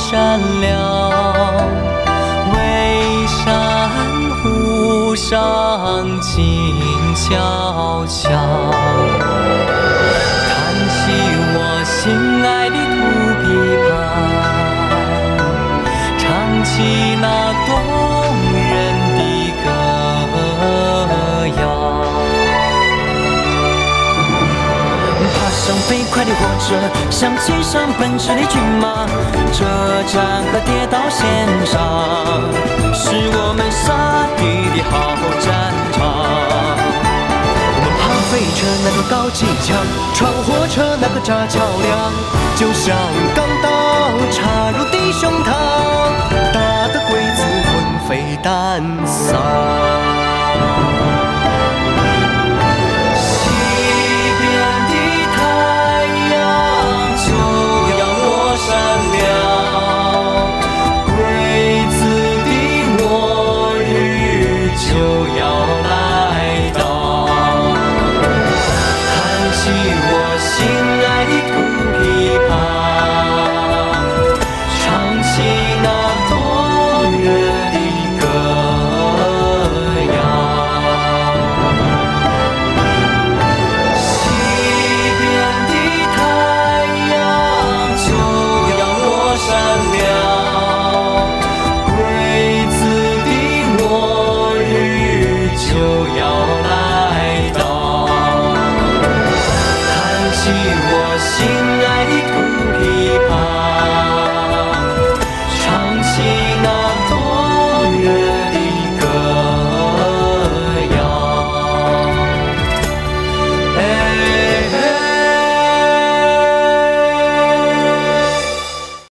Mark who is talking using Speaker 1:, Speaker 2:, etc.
Speaker 1: 善了，巍山湖上静悄悄，弹起我心爱的土琵琶，唱起那动人的歌谣。爬上飞快的火车，想骑上奔驰的骏马，车站和铁道线上，是我们杀敌的好战场。我们爬飞车那个高机枪，闯火车那个炸桥梁，就像钢刀插入敌胸膛，打得鬼子魂飞胆丧。